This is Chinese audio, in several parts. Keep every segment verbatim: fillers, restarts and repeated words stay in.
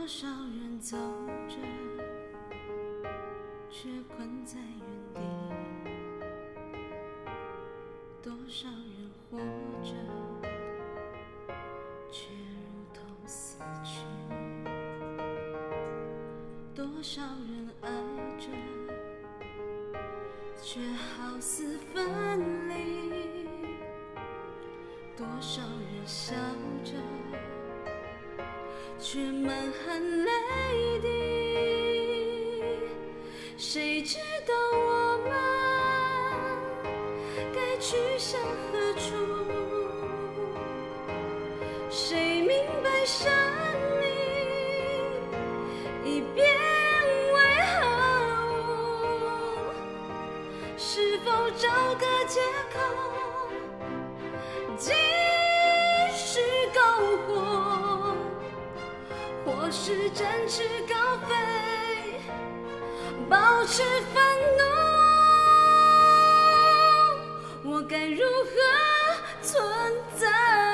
少人走着，却困在原地；多少人活着，却如同死去；多少人爱着，却好似分离；多少人笑着，却满含泪滴。谁知道我们该去向何处？谁明白生命已变为何物？是否找个借口继续篝火，或是展翅高飞，保持愤怒？我该如何存在？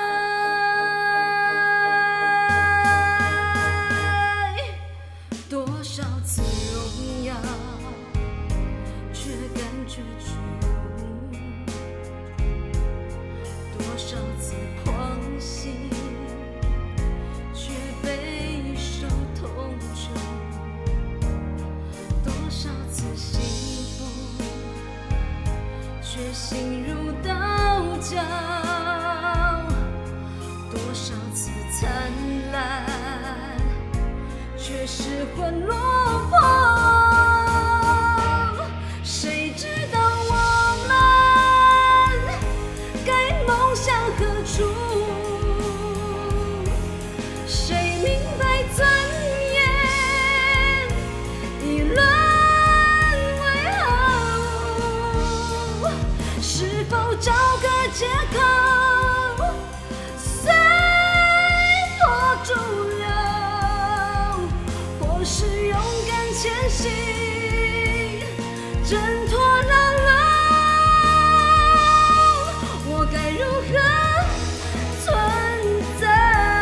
多少次荣耀，却感觉虚无；多少次狂喜，却备受痛楚；多少次幸福，却心如刀绞；多少次灿烂，却失魂落魄。谁知道我们该梦向何处？谁明白尊严已沦为何物？是否找个借口随波逐流，或是勇敢前行，挣脱牢笼？我该如何存在？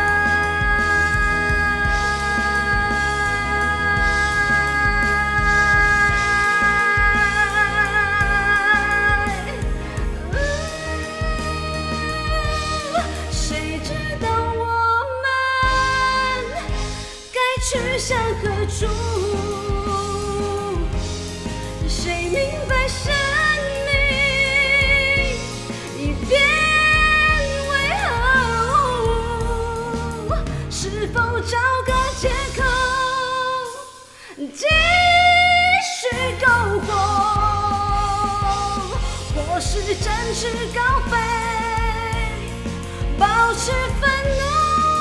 谁知道我们该去向何处？谁明白生命已变为何物？是否找个借口继续篝火，或是展翅高飞，保持愤怒？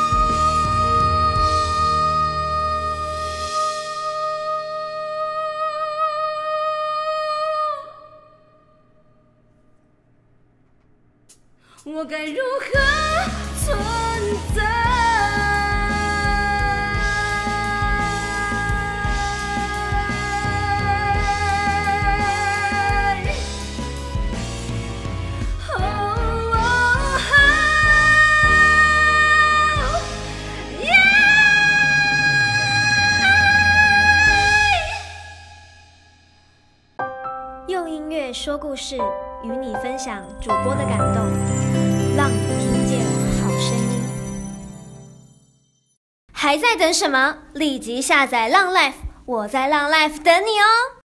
我该如何存在？ 用音乐说故事，与你分享主播的感动，让你听见好声音。还在等什么？立即下载浪 Life， 我在浪 Life 等你哦。